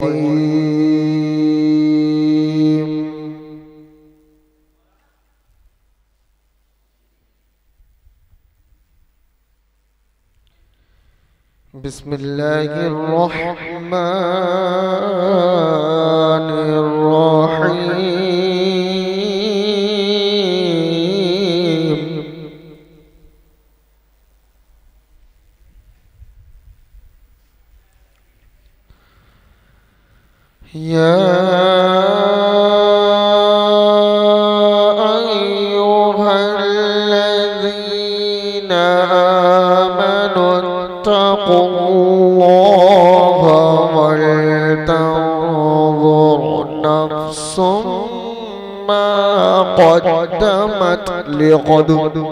بسم الله الرحمن الرحيم. يا أيها الذين آمنوا اتقوا الله ولتنظر نفس ما قدمت لغد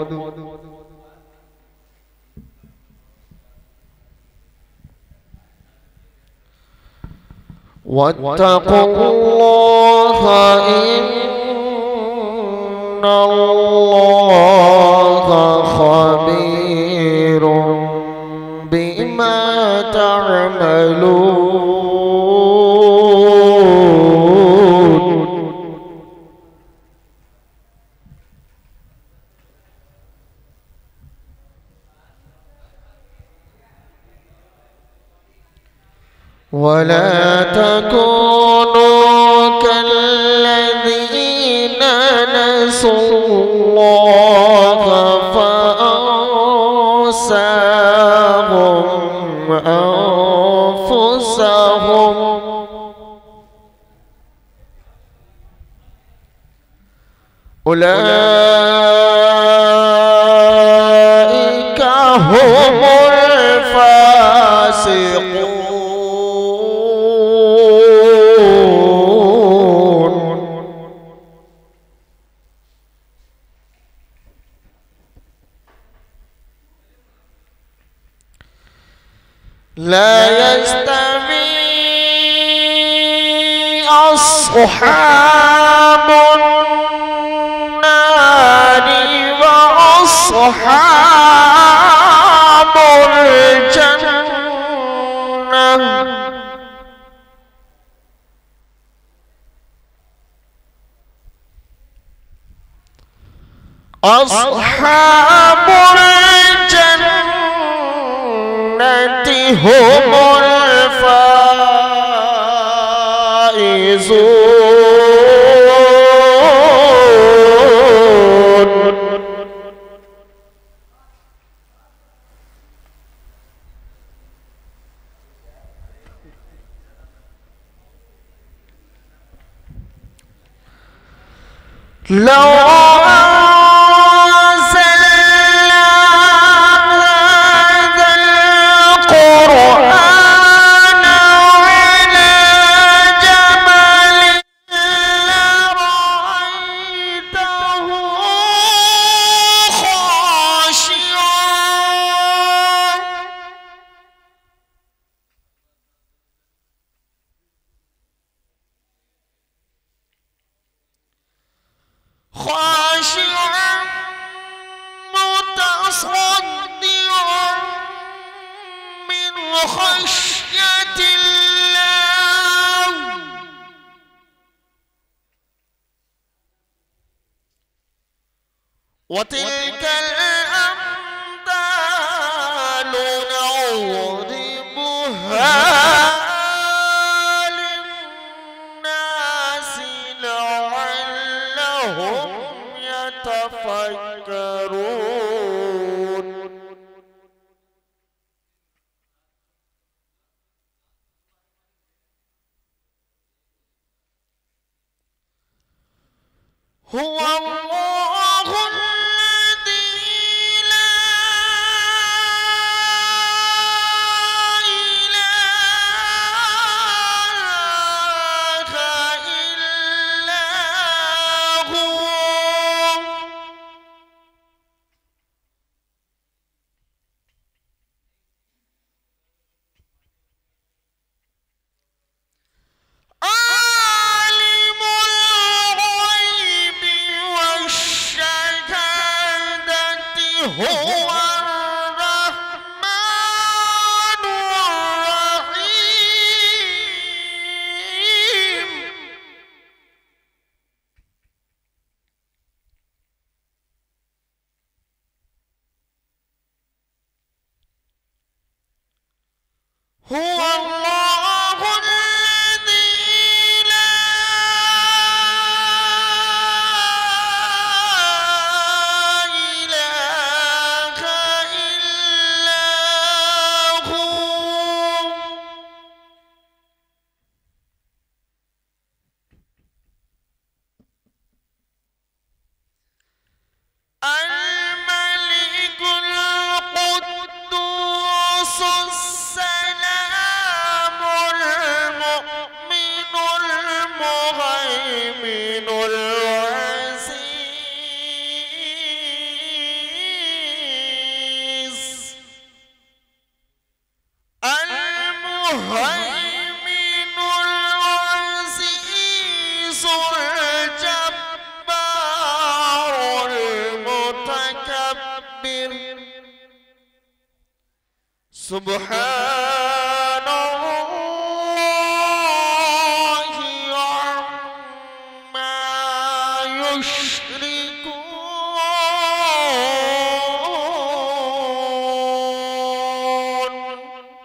واتقوا الله إن الله خبير بما تعملون. ولا تكونوا كالذين نسوا الله فأنساهم أنفسهم أولئك هم الفاسقون. لا يستوي أصحاب النار وأصحاب الجنة أصحاب الجنة هم الفائزون. لو خاشعا متصدعا من خشية الله وتلك الأمثال نضربها للناس لعلهم يتفكرون. هو الله الذي لا إله إلا هو عالم الغيب هو الله الذي لا إله إلا هو الملك القدوس السلام المؤمن المهيمن العزيز المهيمن العزيز الجبار المتكبر سبحان الله عما يشركون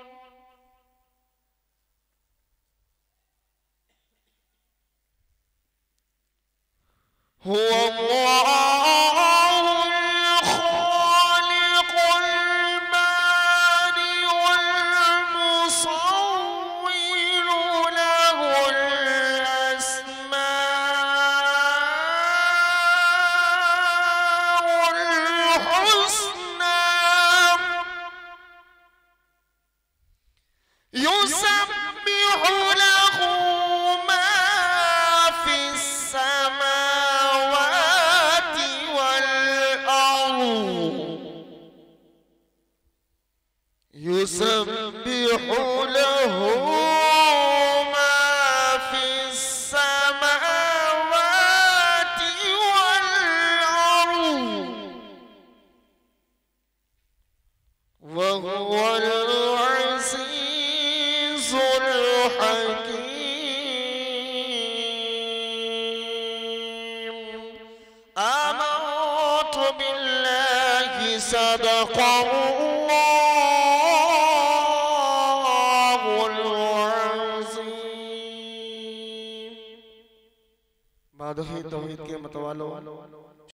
هو الله الخالق البارئ المصور له الأسماء الحسنى يسبح له ما في السماوات والأرض يسبح له ما في السماوات والأرض وهو العزيز الحكيم آمنت بالله صدقه